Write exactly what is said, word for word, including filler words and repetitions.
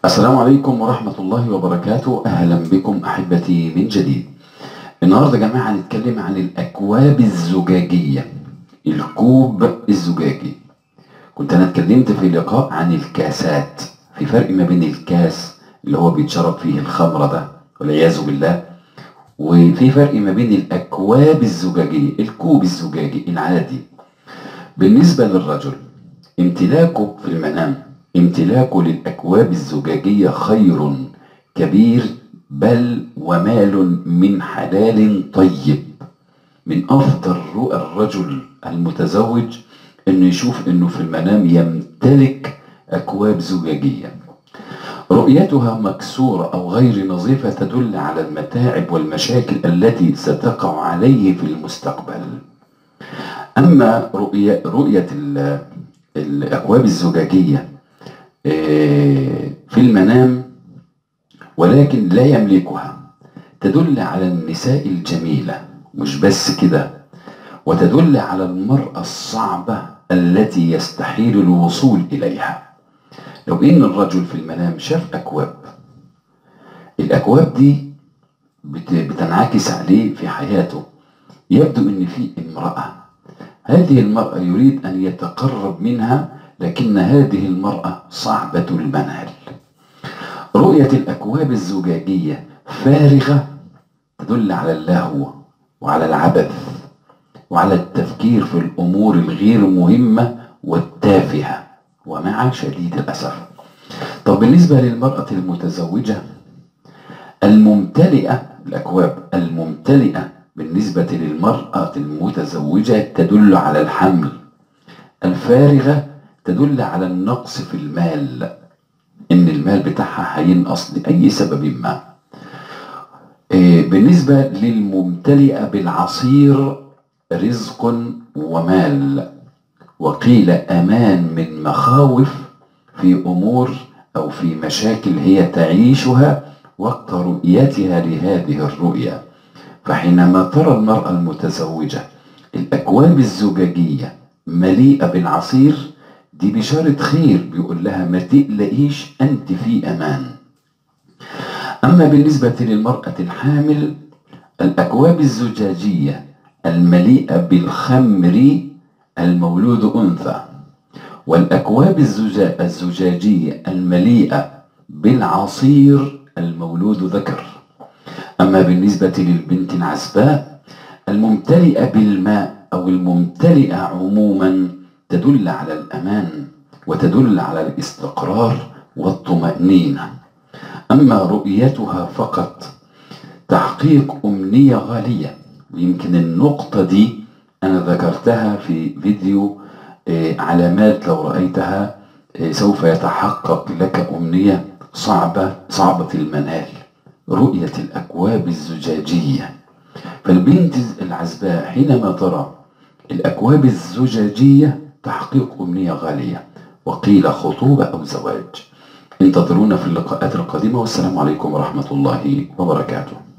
السلام عليكم ورحمة الله وبركاته. أهلا بكم أحبتي من جديد. النهاردة يا جماعة هنتكلم عن الأكواب الزجاجية، الكوب الزجاجي. كنت أنا اتكلمت في لقاء عن الكاسات، في فرق ما بين الكاس اللي هو بيتشرب فيه الخمرة ده والعياذ بالله، وفي فرق ما بين الأكواب الزجاجية، الكوب الزجاجي العادي. بالنسبة للرجل امتلاكه في المنام، امتلاكه للأكواب الزجاجية خير كبير، بل ومال من حلال طيب. من أفضل رؤى الرجل المتزوج إنه يشوف إنه في المنام يمتلك أكواب زجاجية. رؤيتها مكسورة أو غير نظيفة تدل على المتاعب والمشاكل التي ستقع عليه في المستقبل. أما رؤية, رؤية الأكواب الزجاجية في المنام ولكن لا يملكها تدل على النساء الجميلة، مش بس كده، وتدل على المرأة الصعبة التي يستحيل الوصول إليها. لو إن الرجل في المنام شاف أكواب، الأكواب دي بتنعكس عليه في حياته، يبدو إن في امرأة، هذه المرأة يريد أن يتقرب منها، لكن هذه المرأة صعبة المنال. رؤية الأكواب الزجاجية فارغة تدل على اللهو وعلى العبث وعلى التفكير في الأمور الغير مهمة والتافهة ومع شديد الأسف. طب بالنسبة للمرأة المتزوجة الممتلئة، الأكواب الممتلئة بالنسبة للمرأة المتزوجة تدل على الحمل. الفارغة تدل على النقص في المال، إن المال بتاعها هينقص لأي سبب ما. بالنسبة للممتلئة بالعصير رزق ومال، وقيل أمان من مخاوف في أمور أو في مشاكل هي تعيشها وقت رؤيتها لهذه الرؤية. فحينما ترى المرأة المتزوجة الأكواب الزجاجية مليئة بالعصير، دي بشارة خير، بيقول لها ما تقلقيش، أنت في أمان. أما بالنسبة للمرأة الحامل الأكواب الزجاجية المليئة بالخمر المولود أنثى، والأكواب الزجاجية المليئة بالعصير المولود ذكر. أما بالنسبة للبنت العزباء الممتلئة بالماء أو الممتلئة عموما تدل على الأمان وتدل على الاستقرار والطمأنينة. أما رؤيتها فقط تحقيق أمنية غالية، ويمكن النقطة دي أنا ذكرتها في فيديو علامات لو رأيتها سوف يتحقق لك أمنية صعبة صعبة المنال، رؤية الأكواب الزجاجية. فالبنت العزباء حينما ترى الأكواب الزجاجية تحقيق أمنية غالية، وقيل خطوبة أو زواج. انتظرونا في اللقاءات القادمة، والسلام عليكم ورحمة الله وبركاته.